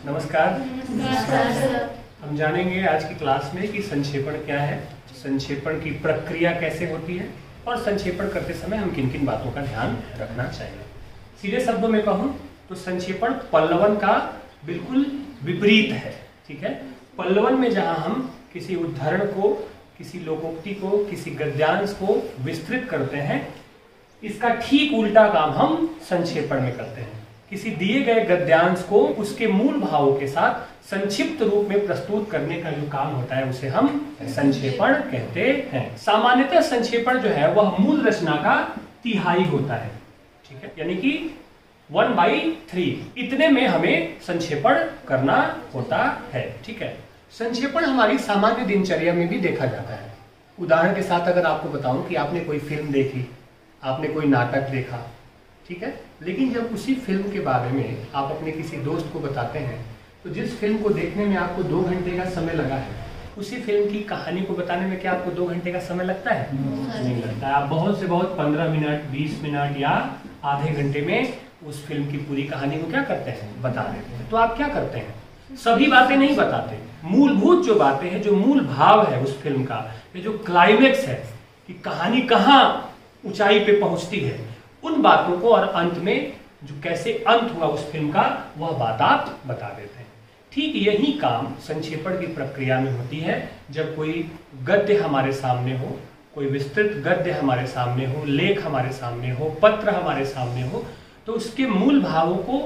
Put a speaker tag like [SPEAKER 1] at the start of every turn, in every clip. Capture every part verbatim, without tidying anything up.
[SPEAKER 1] नमस्कार।
[SPEAKER 2] नमस्कार सर।
[SPEAKER 1] हम जानेंगे आज की क्लास में कि संक्षेपण क्या है, संक्षेपण की प्रक्रिया कैसे होती है और संक्षेपण करते समय हम किन किन बातों का ध्यान रखना चाहिए। सीधे शब्दों में कहूँ तो संक्षेपण पल्लवन का बिल्कुल विपरीत है। ठीक है, पल्लवन में जहाँ हम किसी उदाहरण को, किसी लोकोक्ति को, किसी गद्यांश को विस्तृत करते हैं, इसका ठीक उल्टा काम हम संक्षेपण में करते हैं। किसी दिए गए गद्यांश को उसके मूल भावों के साथ संक्षिप्त रूप में प्रस्तुत करने का जो काम होता है उसे हम संक्षेपण कहते हैं। सामान्यतः संक्षेपण जो है वह मूल रचना का तिहाई होता है। ठीक है, यानी कि वन बाई थ्री इतने में हमें संक्षेपण करना होता है। ठीक है, संक्षेपण हमारी सामान्य दिनचर्या में भी देखा जाता है। उदाहरण के साथ अगर आपको बताऊं कि आपने कोई फिल्म देखी, आपने कोई नाटक देखा, ठीक है, लेकिन जब उसी फिल्म के बारे में आप अपने किसी दोस्त को बताते हैं तो जिस फिल्म को देखने में आपको दो घंटे का समय लगा है, उसी फिल्म की कहानी को बताने में क्या आपको दो घंटे का समय लगता है? नहीं लगता है। आप बहुत से बहुत पंद्रह मिनट, बीस मिनट या आधे घंटे में उस फिल्म की पूरी कहानी को क्या करते हैं? बता देते हैं। तो आप क्या करते हैं? सभी बातें नहीं बताते, मूलभूत जो बातें हैं, जो मूल भाव है उस फिल्म का, ये जो क्लाइमेक्स है कि कहानी कहाँ ऊंचाई पे पहुंचती है, उन बातों को और अंत में जो कैसे अंत हुआ उस फिल्म का, वह बात आप बता देते हैं। ठीक यही काम संक्षेपण की प्रक्रिया में होती है। जब कोई गद्य हमारे सामने हो, कोई विस्तृत गद्य हमारे सामने हो, लेख हमारे सामने हो, पत्र हमारे सामने हो, तो उसके मूल भावों को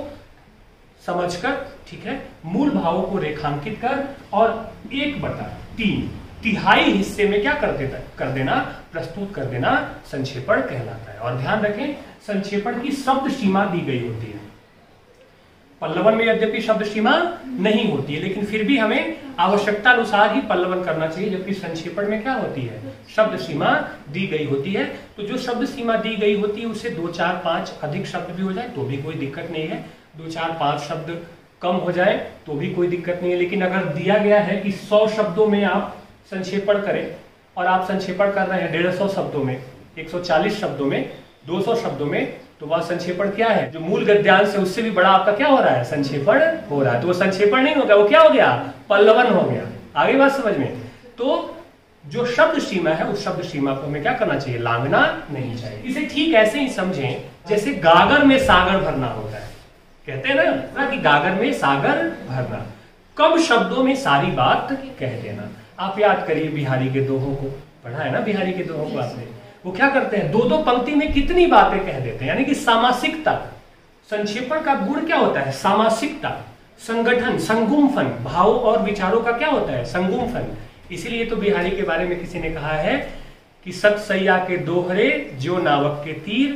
[SPEAKER 1] समझकर, ठीक है, मूल भावों को रेखांकित कर और एक बटा तीन तिहाई हिस्से में क्या कर देता कर देना प्रस्तुत कर देना संक्षेपण कहलाता है। और ध्यान रखें, संक्षेपण की शब्द सीमा दी गई होती है। पल्लवन में यद्यपि शब्द सीमा नहीं होती है, लेकिन फिर भी हमें आवश्यकता अनुसार ही पल्लवन करना चाहिए, जबकि संक्षेपण में क्या होती है? शब्द सीमा दी गई होती है। तो जो शब्द सीमा दी गई होती है उससे दो चार पांच अधिक शब्द भी हो जाए तो भी कोई दिक्कत नहीं है, दो चार पांच शब्द कम हो जाए तो भी कोई दिक्कत नहीं है। लेकिन अगर दिया गया है कि सौ शब्दों में आप संक्षेपण करें और आप संक्षेपण कर रहे हैं डेढ़ सौ शब्दों में, एक सौ चालीस शब्दों में, दो सौ शब्दों में, तो वह संक्षेपण क्या है? जो मूल गद्यांश है उससे भी बड़ा आपका क्या हो रहा है? संक्षेपण हो रहा है। तो वो संक्षेपण नहीं हो गया, वो क्या हो गया? पल्लवन हो गया। आगे बात समझ में? तो जो शब्द सीमा है उस शब्द सीमा को हमें क्या करना चाहिए? लांघना नहीं चाहिए। इसे ठीक ऐसे ही समझें जैसे गागर में सागर भरना होता है। कहते हैं ना कि गागर में सागर भरना, कम शब्दों में सारी बात कह देना। आप याद करिए बिहारी के दोहों को, पढ़ा है ना बिहारी के दोहों को आपने? वो क्या करते हैं? दो दो पंक्ति में कितनी बातें कह देते हैं, यानी कि सामासिकता। संक्षेपण का गुण क्या होता है? सामासिकता, संगठन, संगुम्फन, भाव और विचारों का क्या होता है? संगुम्फन। इसीलिए तो बिहारी के बारे में किसी ने कहा है कि सत सैया के दोहरे जो नावक के तीर,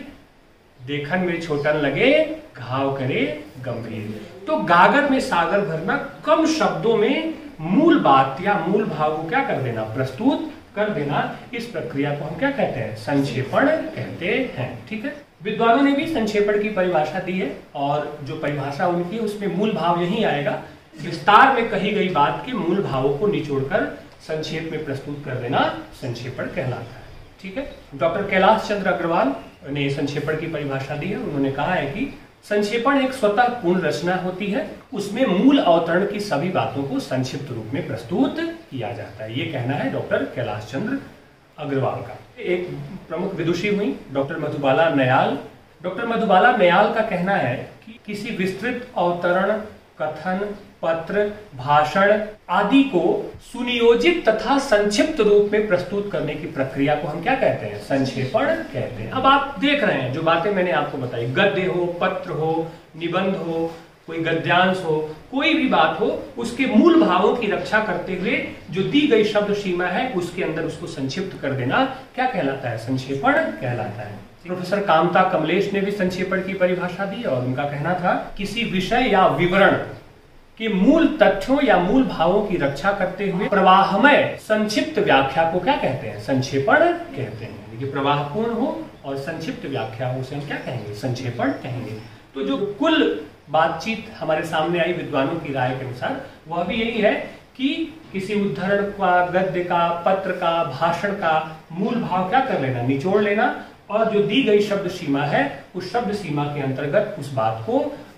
[SPEAKER 1] देखन में छोटन लगे घाव करे गंभीर। तो गागर में सागर भरना, कम शब्दों में मूल बात या मूल भाव को क्या कर देना? प्रस्तुत कर देना। इस प्रक्रिया को हम क्या कहते हैं? संक्षेपण कहते हैं। ठीक है, विद्वानों ने भी संक्षेपण की परिभाषा दी है और जो परिभाषा उनकी उसमें मूल भाव यही आएगा, विस्तार में कही गई बात के मूल भावों को निचोड़कर संक्षेप में प्रस्तुत कर देना संक्षेपण कहलाता है। ठीक है, डॉक्टर कैलाश चंद्र अग्रवाल ने संक्षेपण की परिभाषा दी है। उन्होंने कहा है कि संक्षेपण एक स्वतः पूर्ण रचना होती है, उसमें मूल अवतरण की सभी बातों को संक्षिप्त रूप में प्रस्तुत किया जाता है। ये कहना है डॉक्टर कैलाश चंद्र अग्रवाल का। एक प्रमुख विदुषी हुई डॉक्टर मधुबाला नयाल। डॉक्टर मधुबाला नयाल का कहना है कि किसी विस्तृत अवतरण, कथन, पत्र, भाषण आदि को सुनियोजित तथा संक्षिप्त रूप में प्रस्तुत करने की प्रक्रिया को हम क्या कहते हैं? संक्षेपण कहते हैं। अब आप देख रहे हैं जो बातें मैंने आपको बताई, गद्य हो, पत्र हो, निबंध हो, कोई गद्यांश हो, कोई भी बात हो, उसके मूल भावों की रक्षा करते हुए जो दी गई शब्द सीमा है उसके अंदर उसको संक्षिप्त कर देना क्या कहलाता है? संक्षेपण कहलाता है। प्रोफेसर कामता कमलेश ने भी संक्षेपण की परिभाषा दी और उनका कहना था किसी विषय या विवरण कि मूल तथ्यों या मूल भावों की रक्षा करते हुए प्रवाहमय संक्षिप्त व्याख्या को क्या कहते हैं? संक्षेपण कहते हैं। यानी कि प्रवाहपूर्ण हो और संक्षिप्त व्याख्या हो उसे हम क्या कहेंगे? संक्षेपण कहेंगे। तो जो कुल बातचीत हमारे सामने आई विद्वानों की राय के अनुसार वह भी यही है कि किसी उद्धरण का, गद्य का, पत्र का, भाषण का मूल भाव क्या कर लेना? निचोड़ लेना और जो दी गई शब्द सीमा है उस शब्द सीमा के अंतर्गत उस बात को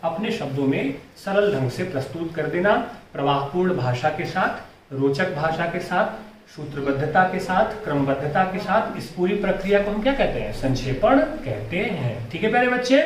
[SPEAKER 1] अपने शब्दों में सरल ढंग से प्रस्तुत कर देना, प्रवाहपूर्ण भाषा के साथ, रोचक भाषा के साथ, सूत्रबद्धता के साथ, क्रमबद्धता के साथ। इस पूरी प्रक्रिया को हम क्या कहते हैं? संक्षेपण कहते हैं। ठीक है प्यारे बच्चे।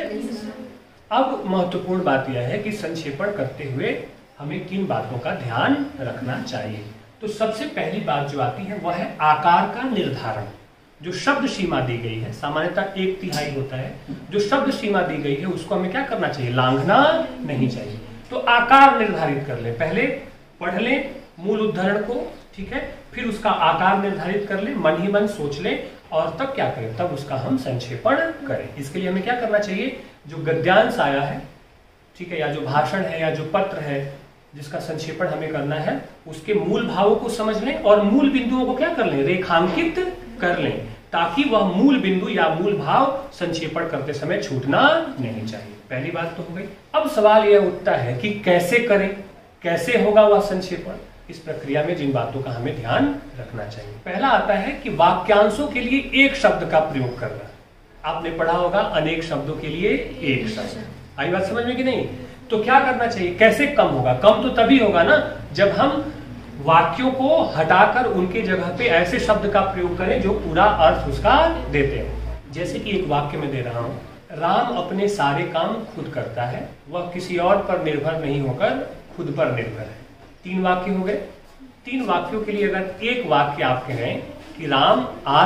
[SPEAKER 1] अब महत्वपूर्ण बात यह है कि संक्षेपण करते हुए हमें किन बातों का ध्यान रखना चाहिए। तो सबसे पहली बात जो आती है वह है आकार का निर्धारण। जो शब्द सीमा दी गई है, सामान्यतः एक तिहाई होता है, जो शब्द सीमा दी गई है उसको हमें क्या करना चाहिए? लांघना नहीं चाहिए। तो आकार निर्धारित कर ले, पहले पढ़ ले मूल उद्धरण को, ठीक है, फिर उसका आकार निर्धारित कर ले, मन ही मन सोच ले और तब क्या करें? तब उसका हम संक्षेपण करें। इसके लिए हमें क्या करना चाहिए? जो गद्यांश आया है, ठीक है, या जो भाषण है या जो पत्र है जिसका संक्षेपण हमें करना है, उसके मूल भावों को समझ लें और मूल बिंदुओं को क्या कर लें? रेखांकित कर लें, ताकि वह मूल बिंदु या मूल भाव संक्षेपण करते समय छूटना नहीं चाहिए। पहली बात तो हो गई। अब सवाल यह उठता है कि कैसे करें, कैसे होगा वह संक्षेपण। इस प्रक्रिया में जिन बातों का हमें ध्यान रखना चाहिए, पहला आता है कि वाक्यांशों के लिए एक शब्द का प्रयोग करना। आपने पढ़ा होगा अनेक शब्दों के लिए एक शब्द। आई बात समझ में कि नहीं? तो क्या करना चाहिए? कैसे कम होगा? कम तो तभी होगा ना जब हम वाक्यों को हटाकर उनके जगह पे ऐसे शब्द का प्रयोग करें जो पूरा अर्थ उसका देते हैं। जैसे कि एक वाक्य में दे रहा हूं, राम अपने सारे काम खुद करता है, वह किसी और पर निर्भर नहीं होकर खुद पर निर्भर है। तीन वाक्य हो गए। तीन वाक्यों के लिए अगर एक वाक्य आप कहें कि राम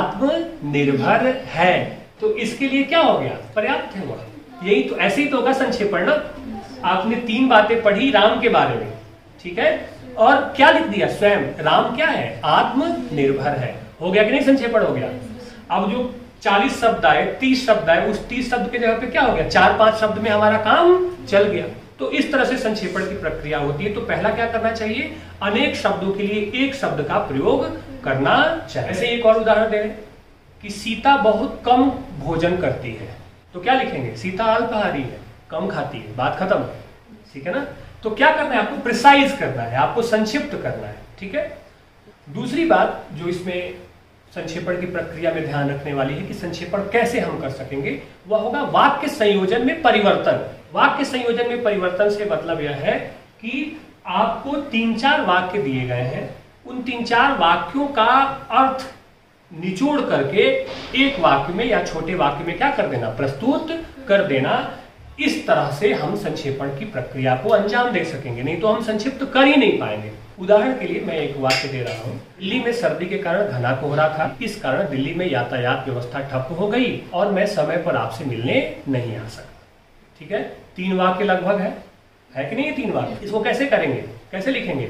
[SPEAKER 1] आत्मनिर्भर है, तो इसके लिए क्या हो गया? पर्याप्त है वह। यही तो, ऐसे ही तो होगा संक्षेपण ना। आपने तीन बातें पढ़ी राम के बारे में, ठीक है, और क्या लिख दिया? स्वयं राम क्या है? आत्मनिर्भर है। हो गया कि नहीं? संक्षेपण हो गया। अब जो चालीस शब्द आए, तीस शब्द आए, उस तीस शब्द के जगह पे क्या हो गया? चार पांच शब्द में हमारा काम चल गया। तो इस तरह से संक्षेपण की प्रक्रिया होती है। तो पहला क्या करना चाहिए? अनेक शब्दों के लिए एक शब्द का प्रयोग करना चाहिए। ऐसे एक और उदाहरण दे रहे कि सीता बहुत कम भोजन करती है, तो क्या लिखेंगे? सीता अल्पाहारी है, कम खाती है, बात खत्म। ठीक है ना? तो क्या करना है? आपको प्रिसाइज करना है, आपको संक्षिप्त करना है। ठीक है। दूसरी बात जो इसमें संक्षेपण की प्रक्रिया में ध्यान रखने वाली है कि संक्षेपण कैसे हम कर सकेंगे, वह होगा वाक्य संयोजन में परिवर्तन। वाक्य संयोजन में परिवर्तन से मतलब यह है कि आपको तीन चार वाक्य दिए गए हैं, उन तीन चार वाक्यों का अर्थ निचोड़ करके एक वाक्य में या छोटे वाक्य में क्या कर देना? प्रस्तुत कर देना। इस तरह से हम संक्षेपण की प्रक्रिया को अंजाम दे सकेंगे, नहीं तो हम संक्षिप्त कर ही नहीं पाएंगे। उदाहरण के लिए मैं एक वाक्य दे रहा हूँ। दिल्ली में सर्दी के कारण घना कोहरा था, इस कारण दिल्ली में यातायात व्यवस्था ठप हो गई और मैं समय पर आपसे मिलने नहीं आ सका। ठीक है, तीन वाक्य लगभग है, है कि नहीं? तीन वाक्य। इसको कैसे करेंगे, कैसे लिखेंगे?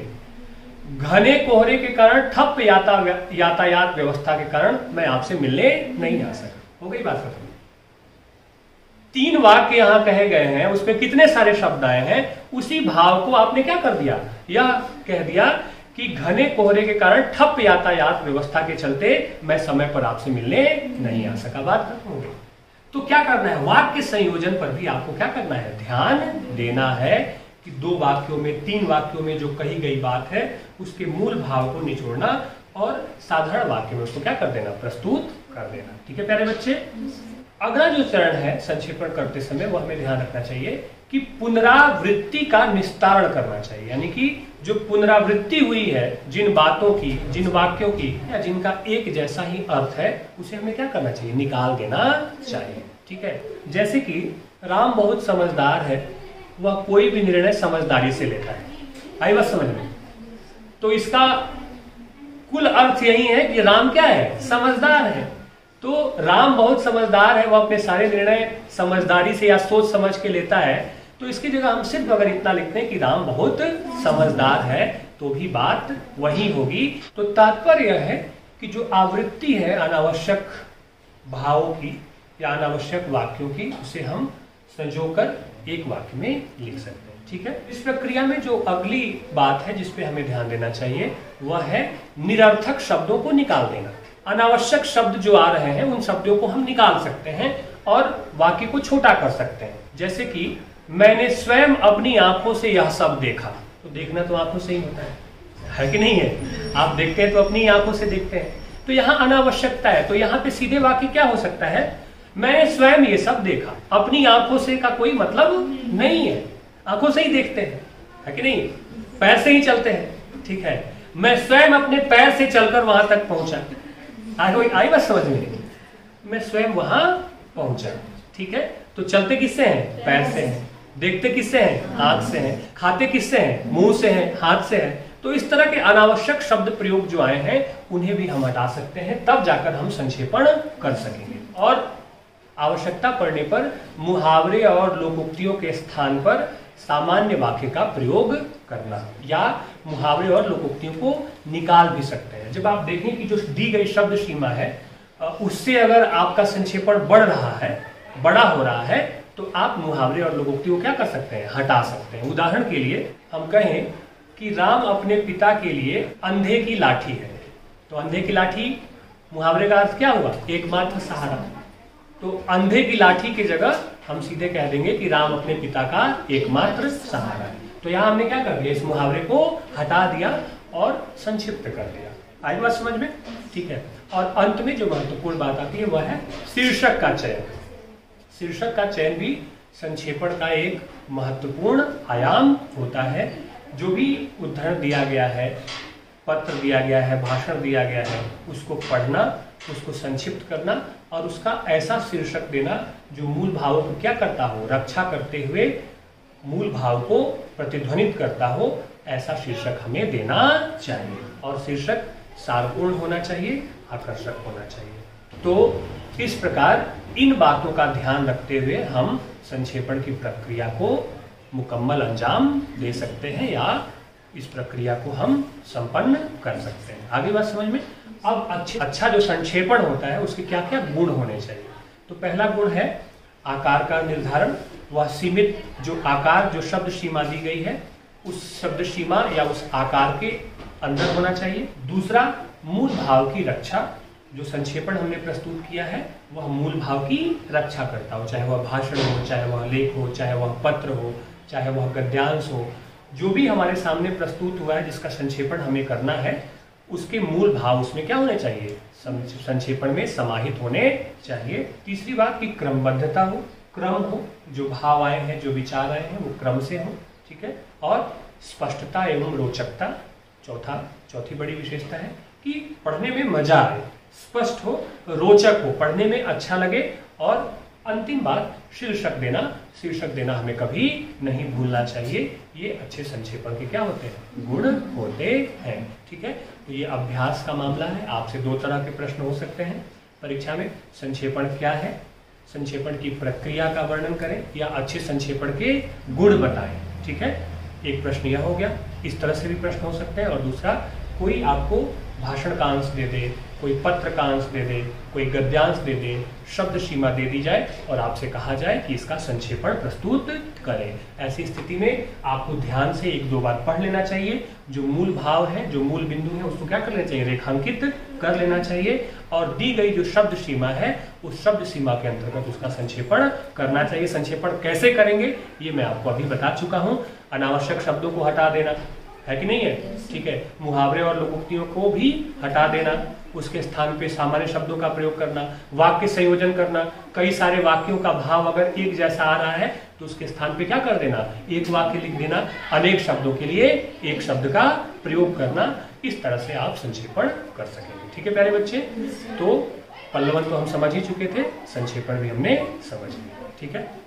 [SPEAKER 1] घने कोहरे के कारण ठप याता यातायात व्यवस्था के कारण मैं आपसे मिलने नहीं आ सका। हो गई बात खत्म। तीन वाक्य यहां कहे गए हैं, उसमें कितने सारे शब्द आए हैं, उसी भाव को आपने क्या कर दिया? यह कह दिया कि घने कोहरे के कारण ठप यातायात व्यवस्था के चलते मैं समय पर आपसे मिलने नहीं आ सका। बात खत्म हो गई। तो क्या करना है? वाक्य संयोजन पर भी आपको क्या करना है? ध्यान देना है कि दो वाक्यों में, तीन वाक्यों में जो कही गई बात है उसके मूल भाव को निचोड़ना और साधारण वाक्य में उसको क्या कर देना? प्रस्तुत कर देना। ठीक है प्यारे बच्चे। अगला जो चरण है संक्षेपण करते समय, वह हमें ध्यान रखना चाहिए कि पुनरावृत्ति का निस्तारण करना चाहिए। यानी कि जो पुनरावृत्ति हुई है जिन बातों की, जिन वाक्यों की, या जिनका एक जैसा ही अर्थ है, उसे हमें क्या करना चाहिए? निकाल देना चाहिए। ठीक है। जैसे कि राम बहुत समझदार है, वह कोई भी निर्णय समझदारी से लेता है। आई बात समझ में? तो इसका कुल अर्थ यही है कि राम क्या है? समझदार है। तो राम बहुत समझदार है, वह अपने सारे निर्णय समझदारी से या सोच समझ के लेता है। तो इसकी जगह हम सिर्फ अगर इतना लिखते हैं कि राम बहुत समझदार है, तो भी बात वही होगी। तो तात्पर्य यह है कि जो आवृत्ति है अनावश्यक भावों की या अनावश्यक वाक्यों की, उसे हम संजोकर एक वाक्य में लिख सकते हैं। ठीक है। इस प्रक्रिया में जो अगली बात है जिसपे हमें ध्यान देना चाहिए, वह है निरर्थक शब्दों को निकाल देना। अनावश्यक शब्द जो आ रहे हैं उन शब्दों को हम निकाल सकते हैं और वाक्य को छोटा कर सकते हैं। जैसे कि मैंने स्वयं अपनी आंखों से यह सब देखा। तो देखना तो आंखों से ही होता है, है कि नहीं है? आप देखते हैं तो अपनी आंखों से देखते हैं। तो यहाँ अनावश्यकता है, तो यहाँ पे सीधे वाक्य क्या हो सकता है? मैंने स्वयं ये सब देखा। अपनी आंखों से का कोई मतलब नहीं है। आंखों से ही देखते हैं, है कि नहीं, पैर से ही चलते हैं, ठीक है। मैं स्वयं अपने पैर से चलकर वहां तक पहुंचा, आई आई बात समझ में, मैं स्वयं वहां पहुंचा, ठीक है। तो चलते किससे हैं? पैर से हैं। देखते किससे हैं? आंख से हैं। खाते किससे हैं? मुंह से हैं, हाथ से हैं। तो इस तरह के अनावश्यक शब्द प्रयोग जो आए हैं उन्हें भी हम हटा सकते हैं, तब जाकर हम संक्षेपण कर सकेंगे। और आवश्यकता पड़ने पर मुहावरे और लोकोक्तियों के स्थान पर सामान्य वाक्य का प्रयोग करना, या मुहावरे और लोकोक्तियों को निकाल भी सकते हैं। जब आप देखें कि जो दी गई शब्द सीमा है उससे अगर आपका संक्षेपण बढ़ रहा है, बड़ा हो रहा है, तो आप मुहावरे और लोकोक्ति को क्या कर सकते हैं? हटा सकते हैं। उदाहरण के लिए हम कहें कि राम अपने पिता के लिए अंधे की लाठी है, तो अंधे की लाठी मुहावरे का अर्थ क्या हुआ? एकमात्र सहारा। तो अंधे की लाठी की जगह हम सीधे कह देंगे कि राम अपने पिता का एकमात्र सहारा है। तो यहां हमने क्या कर दिया? इस मुहावरे को हटा दिया और संक्षिप्त कर दिया। आई बात समझ में? ठीक है। और अंत में जो महत्वपूर्ण बात आती है वह है शीर्षक का चयन। शीर्षक का चयन भी संक्षेपण का एक महत्वपूर्ण आयाम होता है। जो भी उद्धरण दिया गया है, पत्र दिया गया है, भाषण दिया गया है, उसको पढ़ना, उसको संक्षिप्त करना और उसका ऐसा शीर्षक देना जो मूल भावों को क्या करता हो? रक्षा करते हुए मूल भाव को प्रतिध्वनित करता हो, ऐसा शीर्षक हमें देना चाहिए। और शीर्षक सारपूर्ण होना चाहिए, आकर्षक होना चाहिए। तो इस प्रकार इन बातों का ध्यान रखते हुए हम संक्षेपण की प्रक्रिया को मुकम्मल अंजाम दे सकते हैं, या इस प्रक्रिया को हम संपन्न कर सकते हैं। आगे बात समझ में? अब अच्छे अच्छा जो संक्षेपण होता है उसके क्या क्या गुण होने चाहिए? तो पहला गुण है आकार का निर्धारण। वह सीमित जो आकार, जो शब्द सीमा दी गई है, उस शब्द सीमा या उस आकार के अंदर होना चाहिए। दूसरा, मूल भाव की रक्षा। जो संक्षेपण हमने प्रस्तुत किया है वह मूल भाव की रक्षा करता हो, चाहे वह भाषण हो, चाहे वह लेख हो, चाहे वह पत्र हो, चाहे वह गद्यांश हो। जो भी हमारे सामने प्रस्तुत हुआ है जिसका संक्षेपण हमें करना है, उसके मूल भाव उसमें क्या होने चाहिए? संक्षेपण में समाहित होने चाहिए। तीसरी बात की क्रमबद्धता हो, क्रम हो, जो भाव आए हैं, जो विचार आए हैं वो क्रम से हो, ठीक है। और स्पष्टता एवं रोचकता चौथा चौथी बड़ी विशेषता है कि पढ़ने में मजा आए, स्पष्ट हो, रोचक हो, पढ़ने में अच्छा लगे। और अंतिम बात, शीर्षक देना। शीर्षक देना हमें कभी नहीं भूलना चाहिए। ये अच्छे संक्षेपण के क्या होते हैं? गुण होते हैं, ठीक है। तो ये अभ्यास का मामला है। आपसे दो तरह के प्रश्न हो सकते हैं परीक्षा में। संक्षेपण क्या है, संक्षेपण की प्रक्रिया का वर्णन करें, या अच्छे संक्षेपण के गुण बताएं, ठीक है। एक प्रश्न यह हो गया। इस तरह से भी प्रश्न हो सकते हैं। और दूसरा, कोई आपको भाषण का अंश दे दे, कोई पत्र का अंश दे दे, कोई गद्यांश दे दे, शब्द सीमा दे दी जाए और आपसे कहा जाए कि इसका संक्षेपण प्रस्तुत करें। ऐसी स्थिति में आपको ध्यान से एक दो बार पढ़ लेना चाहिए। जो मूल भाव है, जो मूल बिंदु है, उसको क्या कर लेना चाहिए? रेखांकित कर लेना चाहिए। और दी गई जो शब्द सीमा है, उस शब्द सीमा के अंतर्गत उसका संक्षेपण करना चाहिए। संक्षेपण कैसे करेंगे ये मैं आपको अभी बता चुका हूँ। अनावश्यक शब्दों को हटा देना, है कि नहीं है? ठीक है। मुहावरे और लोकोक्तियों को भी हटा देना, उसके स्थान पे सामान्य शब्दों का प्रयोग करना, वाक्य संयोजन करना। कई सारे वाक्यों का भाव अगर एक जैसा आ रहा है तो उसके स्थान पे क्या कर देना? एक वाक्य लिख देना। अनेक शब्दों के लिए एक शब्द का प्रयोग करना। इस तरह से आप संक्षेपण कर सकेंगे, ठीक है प्यारे बच्चे। तो पल्लवन तो हम समझ ही चुके थे, संक्षेपण भी हमने समझ लिया, ठीक है।